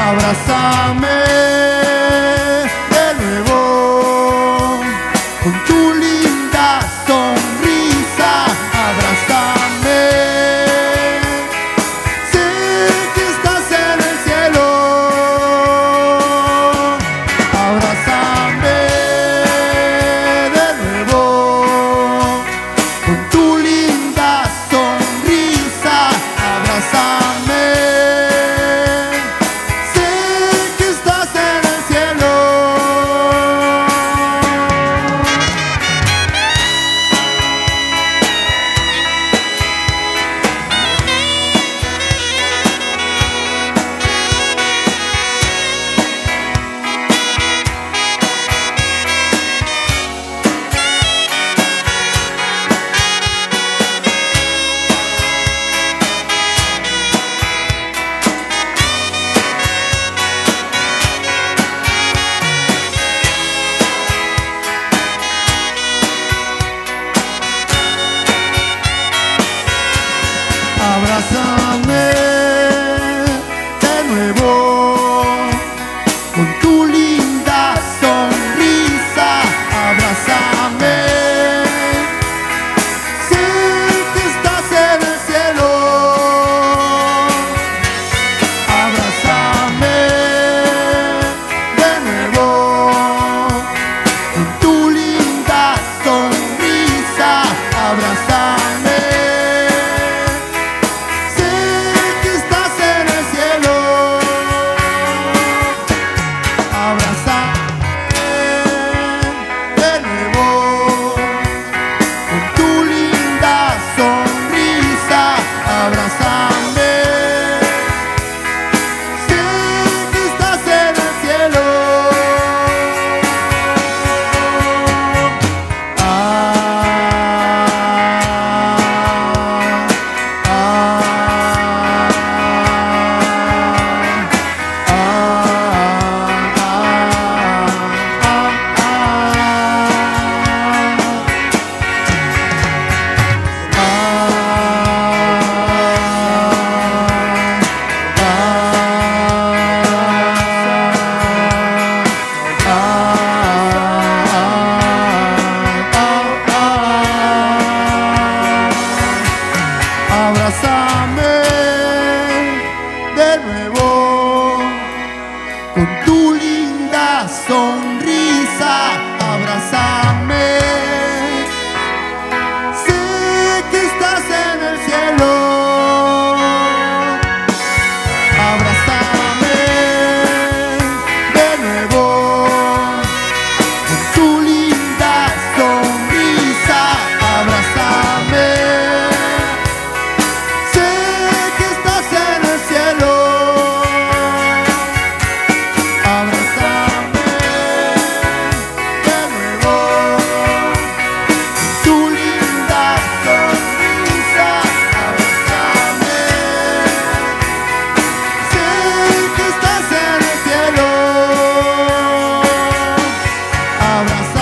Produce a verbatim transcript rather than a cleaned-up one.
Abrázame de nuevo con tu linda sonrisa. Abrázame, sé que estás en el cielo. Abrázame de nuevo con tu linda sonrisa. Abrázame, sé que estás en el cielo. Abrázame de nuevo con tu linda sonrisa. Abrázame, sé que estás en el cielo. Abrázame de nuevo con tu linda sonrisa. Abrázame, abrázame de nuevo con tu linda sonrisa. Abrázame, sé que estás en el cielo. Abrázame de nuevo con tu linda sonrisa. Abrázame, abrazar.